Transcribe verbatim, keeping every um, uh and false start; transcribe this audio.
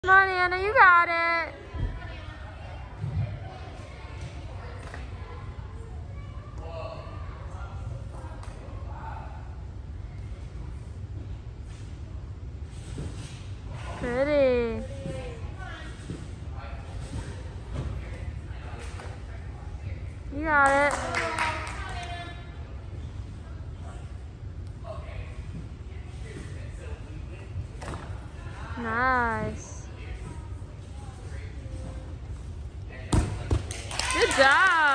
Come on, Anna, you got it. Pretty. You got it. Nice. Good job.